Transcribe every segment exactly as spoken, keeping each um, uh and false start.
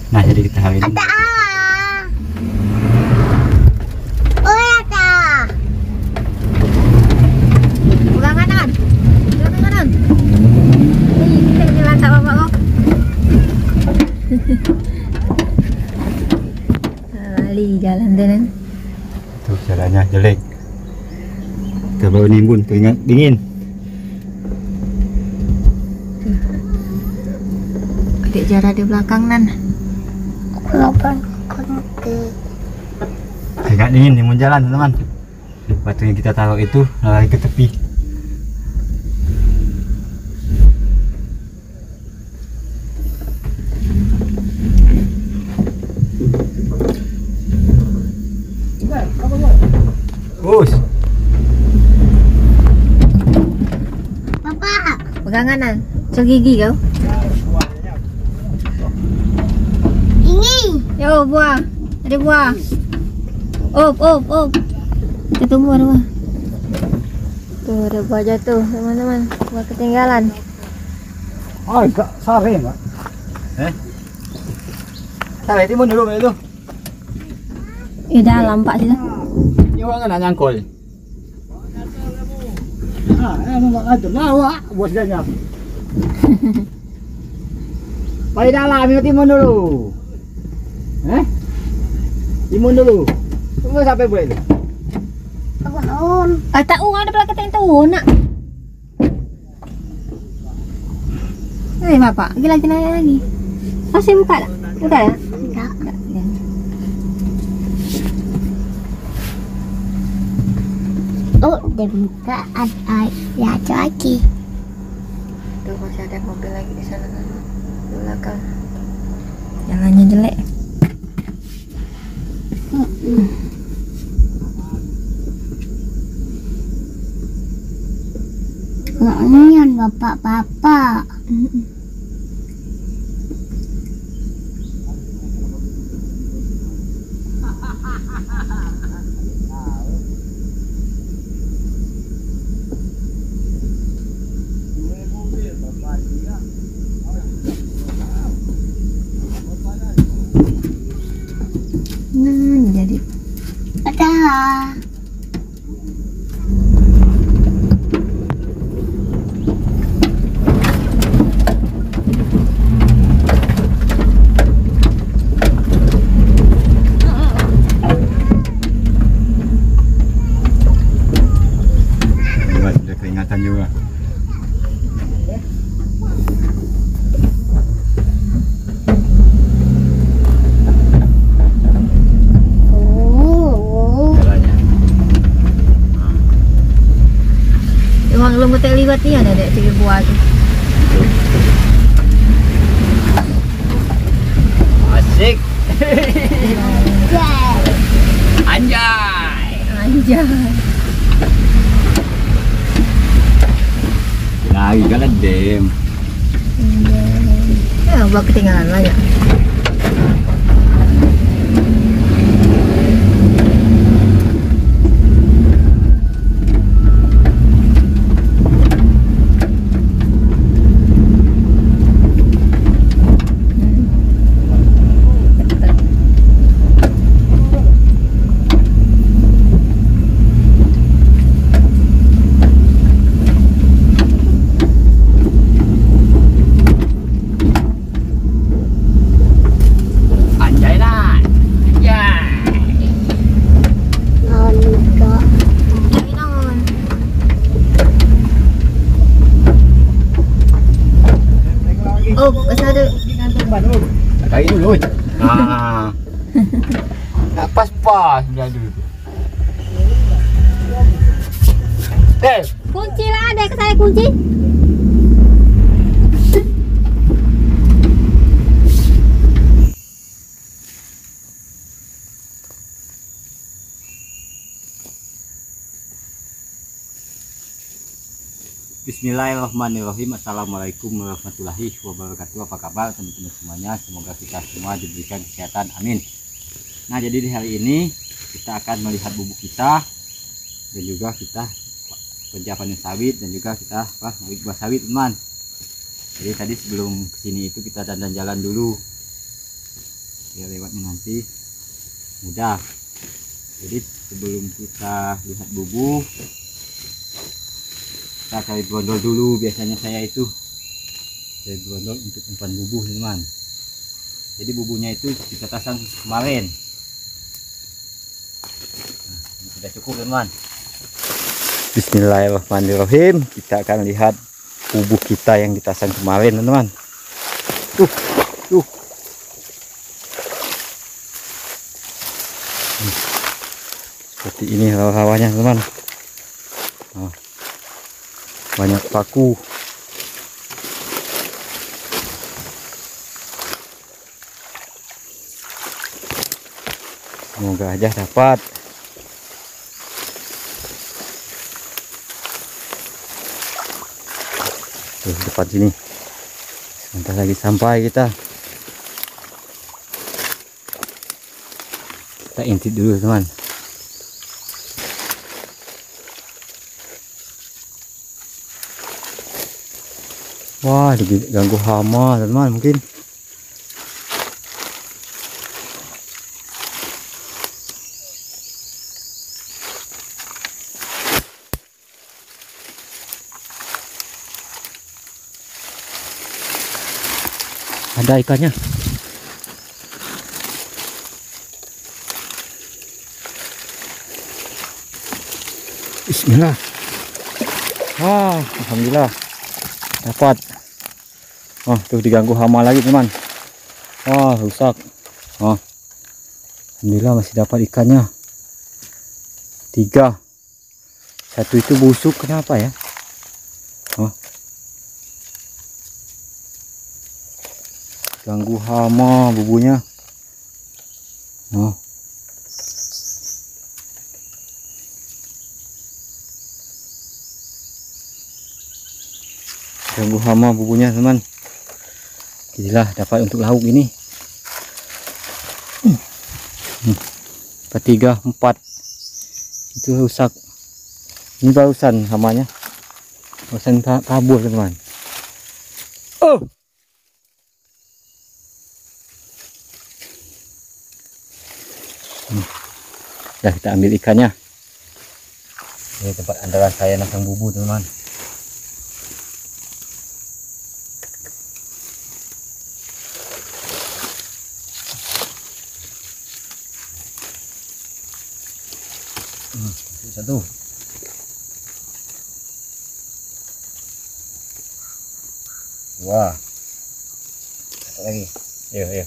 Nah, jadi kita hari ini Ada oh ada Pegang kanan. Pegang kanan. Nih, kita jalan tak bapak kau. Lali jalan dan tuh jalannya jelek. Kita baru nimbun, keringat dingin. adik Jara di belakang nan. delapan kunti. Keringat dingin nimbun jalan teman-teman. Batu yang kita taruh itu lari ke tepi. Bus. Bapak, Pegang kanan. So gigi kau. ini Yo buah. Ada buah. Op op op. Itu buah ada buah. Tuh ada buah jatuh teman-teman. Buah ketinggalan. Oh, enggak sare enggak? Eh? Sare timun dulu itu. Eh dalam pak sih. Ini orang kan nyangkol. Ah, emang enggak ada bawa bosnya. Pai dalam itu timun dulu. Eh? Timun dulu. Tunggu sampai boleh itu. tahun. Ah tak oh ada pelakat yang tu nak. Eh bapak, lagi lagi lagi lagi. Masih buka tak? Buka ya? Enggak. Tak. Ya. Oh, udah buka ada ya lagi. Tuh masih ada mobil lagi di sana kan. Di belakang. Jalannya jelek. Nggak nyian bapak-bapak. Nah, jadi Ada. Buat sudah keringatan juga. Oh. Jalannya. Emang belum kita lihat ni ada dek tiga buah tu. Asik. Ya. Anjay. Anjay. Lagi kan dem. Ya, buah ketinggalan banyak. Anjay lah. Ya. Oh, enggak. Ini non. Oh, kesana. Kayak dulu. Nah. Tak pas-pas sudah dulu. Eh, Kunci lah ada ke saya kunci. Bismillahirrahmanirrahim. Assalamualaikum warahmatullahi wabarakatuh. Apa kabar teman-teman semuanya? Semoga kita semua diberikan kesehatan. Amin. Nah, jadi di hari ini kita akan melihat bubuk kita dan juga kita kerja panen sawit dan juga kita apa ngambil buah sawit, teman. Jadi tadi sebelum kesini itu kita dandan jalan dulu. ya lewatnya nanti mudah. Jadi sebelum kita lihat bubu, kita cari brondol dulu. Biasanya saya itu cari brondol untuk umpan bubu, teman. Jadi bubunya itu kita pasang kemarin. Nah, ini sudah cukup, teman. Bismillahirrahmanirrahim. Kita akan lihat bubu kita yang ditasang kemarin, teman-teman. Tuh, tuh. Hmm. Seperti ini rawa-rawanya, teman. Nah, banyak paku. Semoga aja dapat. Tuh, depan sini. Sebentar lagi sampai kita. Kita intip dulu, teman. Wah, diganggu hama, teman, mungkin. Ada ikannya. Bismillah. Wah, alhamdulillah dapat. Oh, tuh diganggu hama lagi, teman. Wah, rusak. Oh, alhamdulillah masih dapat ikannya. Tiga. Satu itu busuk, kenapa ya? Oh, ganggu hama bubunya. Oh, ganggu hama bubunya, teman. Gila, dapat untuk lauk ini. Hmm. Ketiga, empat itu rusak. Ini barusan hamanya, barusan kabur, teman. Oh, hmm. Ya, kita ambil ikannya. Ini tempat andalan saya nasang bubu, teman. Hmm, satu. Wah. Satu lagi. Ayo, ayo.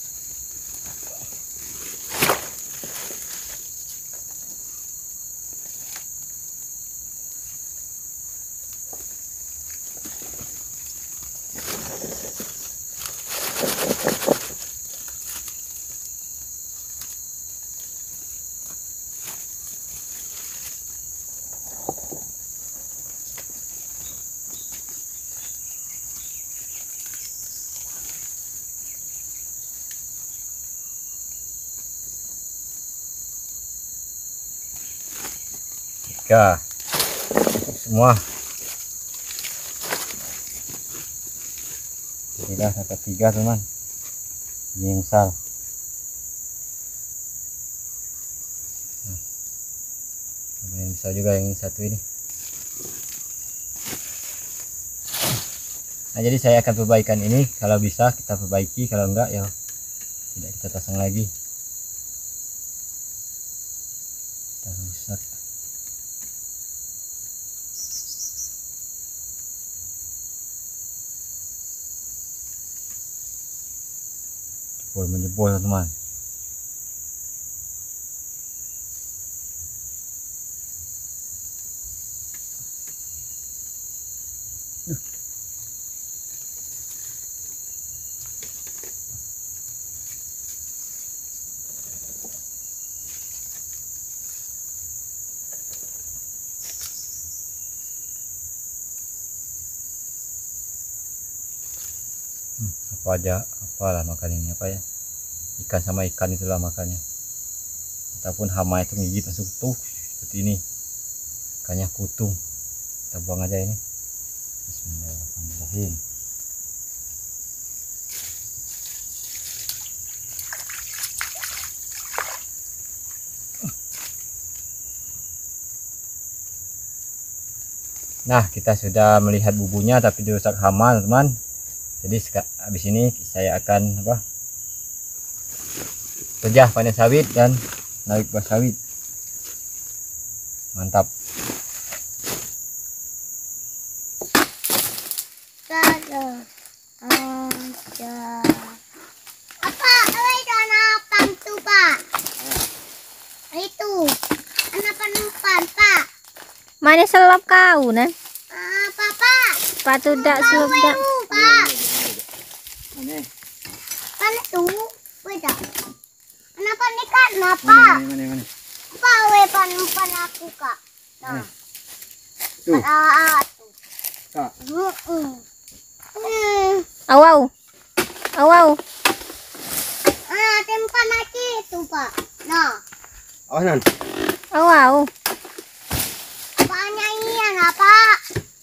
Tiga. Semua. Sudah dapat tiga, teman. Ini yang besar. Nah, yang besar juga yang satu ini. Nah, jadi saya akan perbaikan ini. Kalau bisa kita perbaiki, kalau enggak ya tidak kita pasang lagi. Kita rusak. Jebol menjebol, teman. Hmm, apa aja, apalah makan ini, apa ya, ikan sama ikan itulah makannya, ataupun hama itu ngigit masuk tuh seperti ini, ikannya kutung. Kita buang aja ini. Bismillahirrahmanirrahim. Nah, kita sudah melihat bubunya tapi dirusak hama, teman-teman. Jadi habis ini saya akan apa? Pejah panen sawit dan naik buah sawit. Mantap. Ada. Ada. Apa? Ada apa tuh, Pak? Itu. Kenapa numpan, Pak? Mana selop kau nah? Ah, Papa. Sepatu dak selop dak. Pak. Ini, Kan itu. Beda. Kenapa nih, Kak? Kenapa? mana, mana. Apa we pan-pan aku, Kak? Nah. Tuh. Ah, tuh. Kak. Heeh. Hmm. Awau. Awau. Ah, tempat lagi itu, Pak. Nah. Oh, nan. Awau. Apanya iya lah, Pak?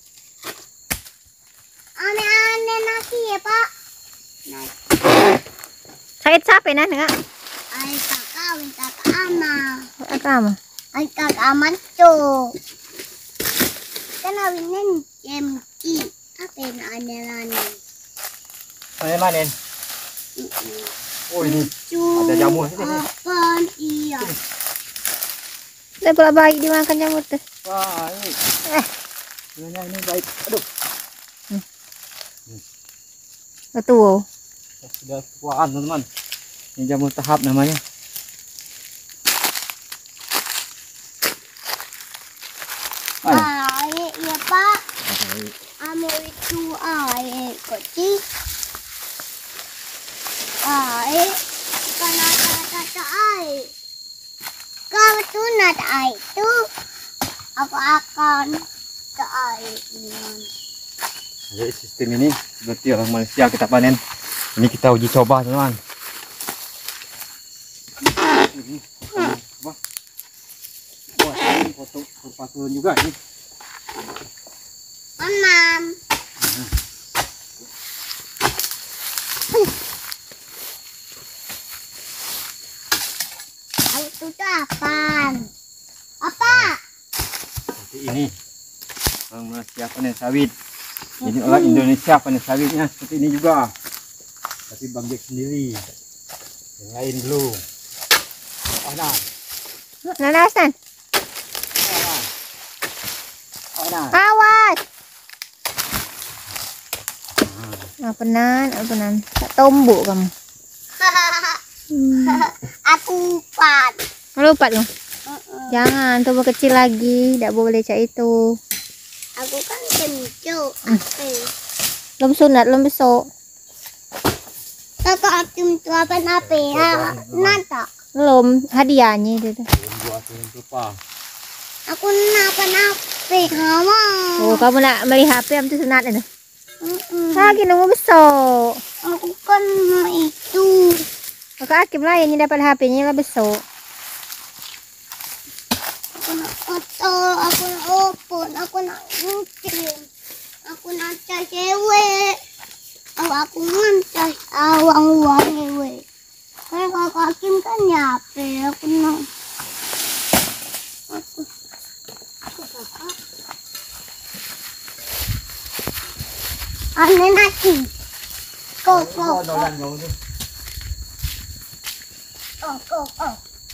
Aneh-aneh nasi ya, Pak. Nah, Sakit capek nah enggak? ay kakak, minta ke ama. Apa mah? Ay kakak aman tuh. Kan awinin jemki. Apa yang aneh-aneh? Mana manen? Oh, ini ada jamur sini. Apaan iya? Udah pula baik dimakan jamur tuh. Wah, ini. Eh, Sebenarnya ini baik. Aduh, betul. sudah tuaan, teman-teman. Ini jamur tahap namanya. Mana? Ay, iya, Pak. Amo itu ay kecil. Ay, kata-kata ay. Kau tunat ay itu. Aku akan ke ay. Jadi sistem ini seperti orang Malaysia kita panen. Ini kita uji coba, teman-teman. Ini apa? Wah, ini foto perpatuan juga ini. Mamam. Itu tuh apaan? Apa? Seperti ini. Orang Malaysia panen sawit. Ini orang Indonesia panen sawitnya seperti ini juga. Tapi Bang Jack sendiri. Yang lain belum. Oh, nah. Nanasan. Oh, nah. Awas. Apa nan? Apa nan? Tak tombok kamu. Aku pan. Lupa dong. Jangan, tombok kecil lagi. Tidak boleh cak itu. Aku kan kencok. Oke. Belum sunat, belum besok. Kakak akim tuh apa apa ya? Nanta. Belum hadiahnya itu. tuh. Buat yang lupa. Aku napa napa kamu? Oh, kamu nak beli H P am tu sunat itu. Mm-mm. Lagi nunggu besok. Aku kan mau itu. Kakak Akim lah yang dapat H P-nya lah besok. Aku nak foto, aku nak open, aku nak ngukir, aku nak cari cewek. Oh, aku ngancai awang-awang cewek. Karena kakak Akim kan nyape, aku nak. Aku, aku kakak. Aneh nanti. Go, go, go. Oh, go, go.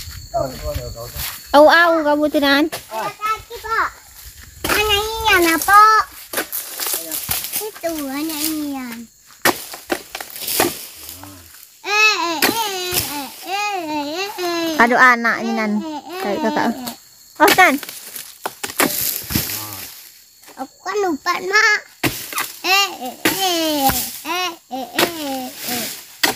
Au au kamu tu nan. Ayo kaki, Pak. Hanya iyan, nah, Pak. Itu hanya iyan. Eh, eh, eh, eh, eh, eh, eh. Aduh anak ni nan. Eh, eh, Cari eh, kakak. eh. Oh nan. Aku kan lupa, Mak. Eh, eh, eh, eh, eh, eh, eh.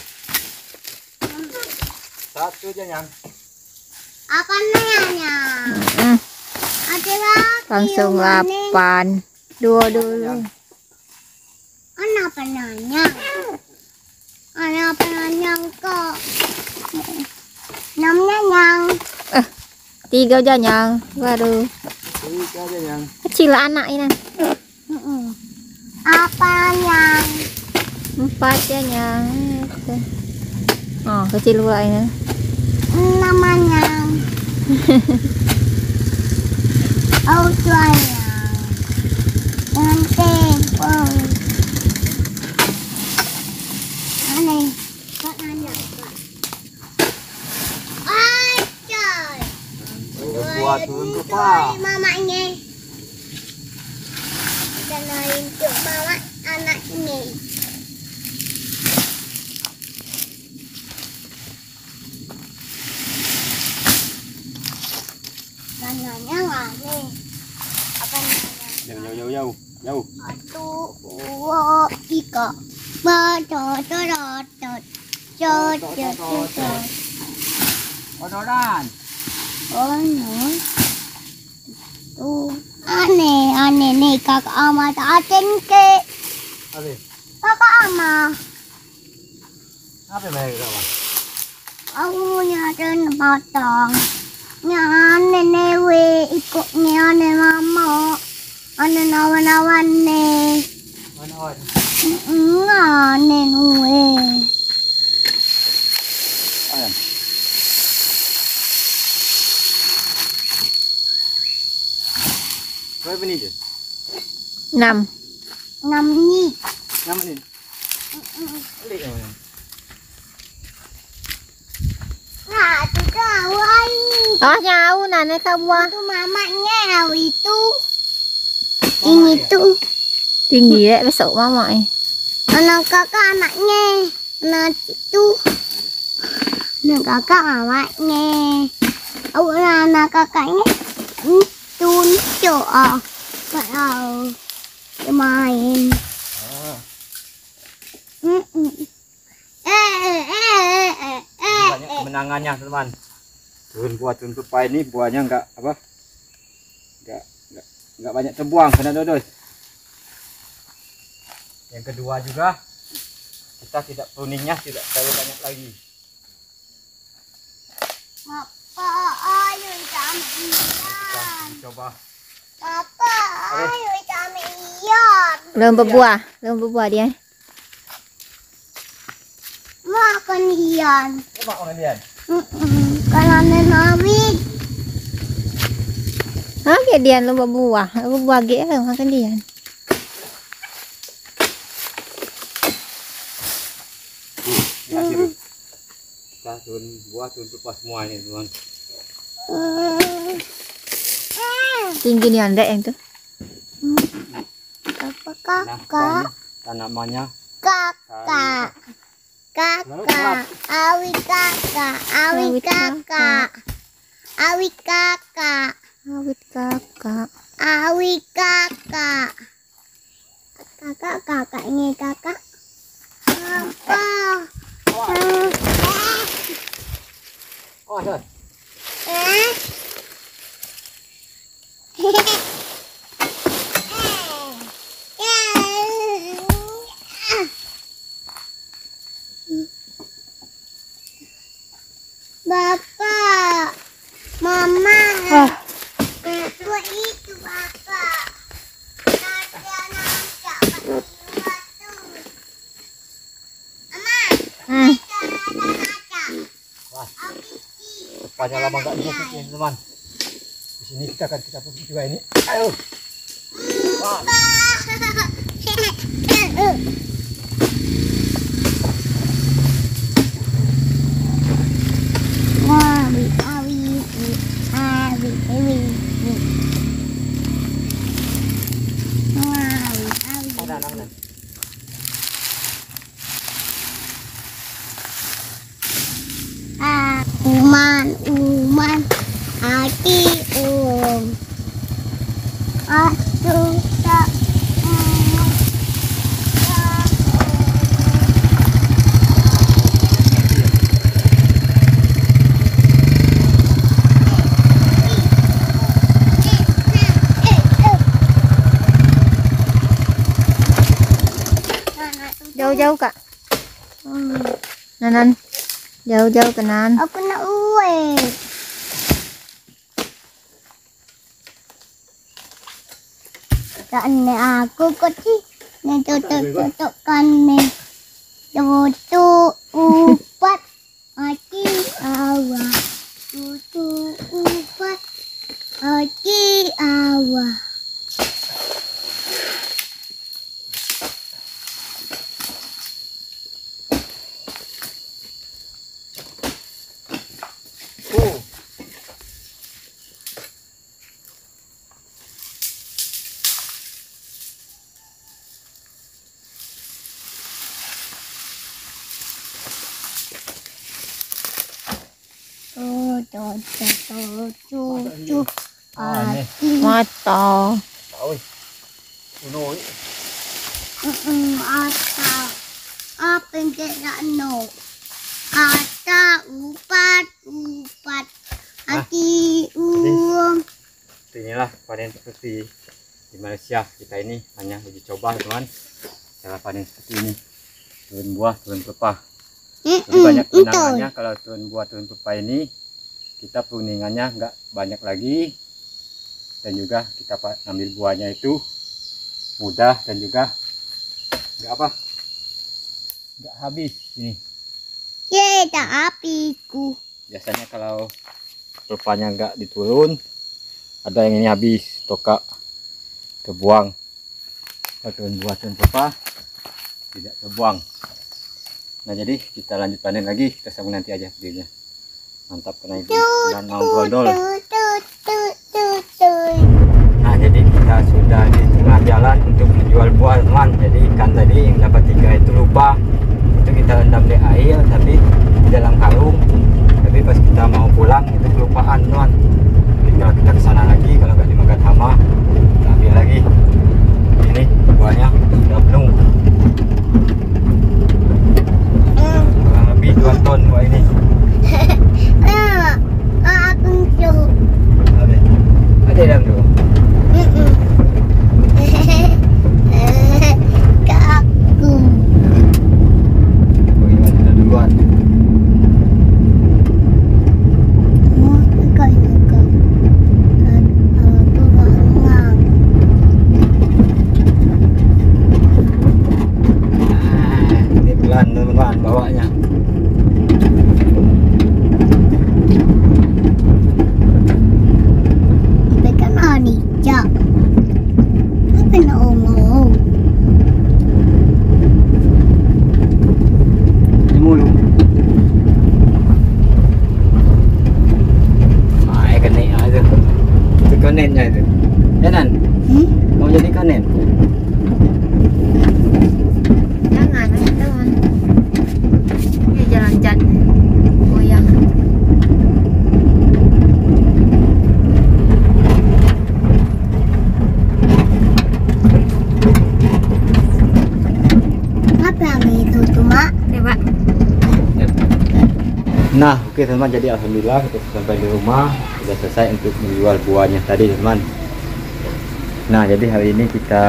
Satu aja yang. Apa nanya? Hmm, Ada lagi. langsung yang mana? lapan. Dua dulu. Kenapa nanya? Kenapa nanya kok? Namanya yang Eh, tiga aja yang baru. Tiga aja yang. Kecil anak ini. Mm-mm. Apa yang Empat ya yang. Oh, kecil pula ini. namanya? Oh, sayang. Aneh. Kok nanya Pak? Acay. Buat untuk Pak. Mamanya. Dan lain untuk mama anak ini. Nanyanya nggak nih? Apa namanya? Jauh jauh jauh jauh jauh. Satu, dua, tiga. Badot, dot, dot, dot, dot, dot, dot. Odoran. Oh no. Tuh, aneh, aneh nih kakak ama aten ke. Oke. Kakak ama, Apa yang bahaya Pak? aku nyari batang. Nyane newe ikut nyane mama. Ane nawan-nawan nih. Mana wan? Ngane nuwe. Ayam. Berapa ini je? Enam. Ngam ni. Nama ni. Balik yang mana? Nah, tu kawan. Oh, jauh nane kau buah. Itu mamanya itu. Ini tuh Tinggi ya besok mama eh. anak kakak anaknya. Anak itu. Anak kakak anaknya. Oh, anak kakaknya. Itu lucu ah. Kalau main. Ah. Mm-mm. Eh, eh, eh, eh, eh, Banyak eh. kemenangannya teman. Turun buah turun tupai ini buahnya enggak apa? Enggak enggak enggak banyak terbuang kena dodos. Yang kedua juga kita tidak pruningnya tidak terlalu banyak lagi. Papa, ayo jamian. Coba. Papa, ayo jamian. Belum berbuah, belum berbuah dia. Makan ian. Coba orang lihat. Kalau nenawit. Ha, ke dia belum berbuah. Berbuah ge eh makan dia. Ya, hmm. Kita turun buah turun tupai semua ini teman. Tinggi ni anda yang tu. Apa Nah, kakak? ini tanamannya Kakak. Kakak. Awi kakak. Awi Awi kakak. Awi kakak. Awit kakak. Awi kakak. Kakak kakaknya kakak. Apa? Oh, ada. Eh? Bapak, Mama, Ah, itu itu Bapak. Ada nangka batu. Mama, hmm. ada nangka. Wah, tepatnya lama enggak dipupuk ini teman. Di sini kita akan kita pupuk juga ini. Ayo. Wah. Awi, awi, awi, awi, awi, awi. Ada namanya. Ah, uman, uman, aki um, aku tak um, Jauh-jauh kak. Hmm. Nanan. Jauh-jauh kenan. Aku nak uwe. Tak ni aku kecil. Ni tutup-tutup kan ni. Tutup upat. Aki awak. Tutup upat. Aki awak. cucu Ah, ini. hati Mata. Oi. Uno. mata apa yang kena no kata upat upat hati uang Inilah panen seperti di Malaysia kita ini hanya uji coba teman, cara panen seperti ini, turun buah turun pelepah. Lebih banyak keundangannya kalau turun buah turun pelepah ini kita pruningannya nggak banyak lagi, dan juga kita ambil buahnya itu mudah dan juga nggak apa nggak habis ini. kita apiku Biasanya kalau pelepahnya nggak diturun, ada yang ini habis toka terbuang. Kalau turun buah turun pelepah tidak terbuang. Nah, jadi kita lanjut panen lagi, kita sambung nanti aja videonya. Mantap kena itu dan mau brondol. Nah, jadi kita sudah di tengah jalan untuk menjual buah teman. Jadi ikan tadi yang dapat tiga itu lupa, itu kita rendam di air tapi di dalam karung. Tapi pas kita mau pulang itu kelupaan teman. Jadi kalau kita kesana lagi, kalau nggak dimakan hama, kita ambil lagi. Ini buahnya sudah penuh, kurang lebih dua ton buah ini. aku tuh Ada, ada dalam tuh. ke aku Bagaimana kita duluan? mau sekali ke aku langang Nah, ini pelan teman-teman bawanya. Ikan anija apa na omong Ini mulu. Ah, ikan nih aja. Itu konennya itu. Ya Nan, hmm? mau jadi konen? Jangan, teman. Ini jalan-jalan. Goyang. apa yang itu tuh mak Coba. Nah, oke teman, jadi alhamdulillah kita sudah sampai di rumah, sudah selesai untuk menjual buahnya tadi teman. Nah, jadi hari ini kita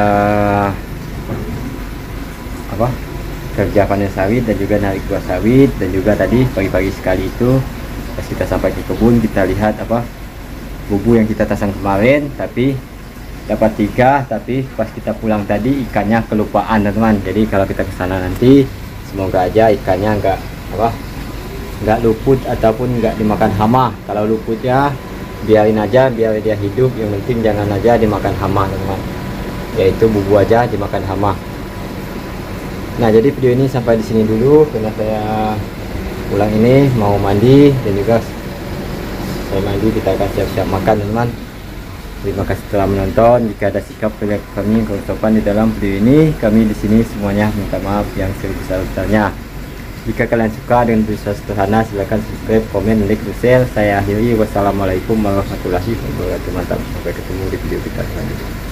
apa kerja panen sawit dan juga narik buah sawit, dan juga tadi pagi-pagi sekali itu pas kita sampai ke kebun kita lihat apa bubu yang kita pasang kemarin, tapi dapat tiga, tapi pas kita pulang tadi ikannya kelupaan teman. Jadi kalau kita ke sana nanti semoga aja ikannya enggak apa nggak luput ataupun nggak dimakan hama. Kalau luput ya biarin aja, biar dia hidup, yang penting jangan aja dimakan hama teman, yaitu bubu aja dimakan hama. Nah, jadi video ini sampai di sini dulu karena saya pulang ini mau mandi, dan juga saya mandi kita akan siap-siap makan teman. Terima kasih telah menonton. Jika ada sikap kami kerusakan di dalam video ini, kami di sini semuanya minta maaf yang sebesar-besarnya. Jika kalian suka dengan video sederhana, silahkan subscribe, komen, like, dan share. Saya akhiri, wassalamualaikum warahmatullahi wabarakatuh. Mantap, sampai ketemu di video kita selanjutnya.